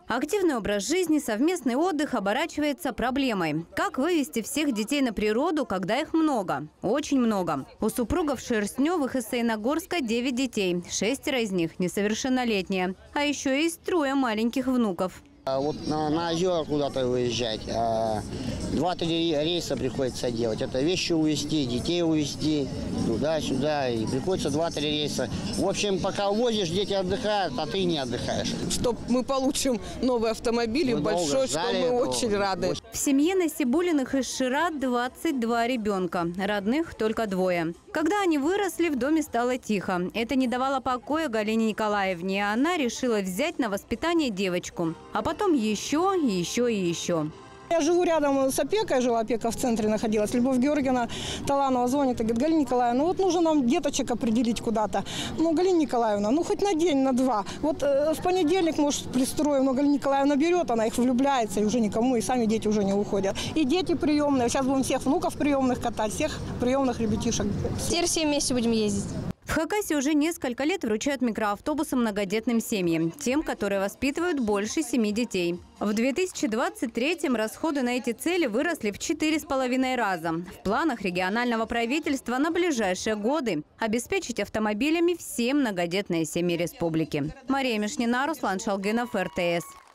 Активный образ жизни, совместный отдых оборачивается проблемой. Как вывести всех детей на природу, когда их много? Очень много. У супругов Шерстневых из Саяногорска 9 детей. 6 из них несовершеннолетние. А еще есть 3 маленьких внуков. Вот на озера куда-то выезжать. 2-3 рейса приходится делать. Это вещи увезти, детей увезти, туда-сюда. И приходится 2-3 рейса. В общем, пока увозишь, дети отдыхают, а ты не отдыхаешь. Чтобы мы получим новый автомобиль, большой, что мы очень рады. В семье Насибуллиных из Шират 22 ребенка. Родных только 2. Когда они выросли, в доме стало тихо. Это не давало покоя Галине Николаевне. Она решила взять на воспитание девочку. А потом еще и еще. Я живу рядом с опекой, опека в центре находилась. Любовь Георгиевна Таланова звонит и говорит: Галина Николаевна, вот нужно нам деточек определить куда-то. Ну, Галина Николаевна, ну хоть на день, на 2. Вот в понедельник, может, пристроим, но Галина Николаевна берет, она их влюбляется, и уже никому, и сами дети уже не уходят. И дети приемные. Сейчас будем всех внуков приемных катать, всех приемных ребятишек. Теперь все вместе будем ездить. В Хакасии уже несколько лет вручают микроавтобусы многодетным семьям, тем, которые воспитывают больше 7 детей. В 2023-м расходы на эти цели выросли в 4,5 раза. В планах регионального правительства на ближайшие годы обеспечить автомобилями все многодетные семьи республики. Мария Мишнина, Руслан Шалгинов, РТС.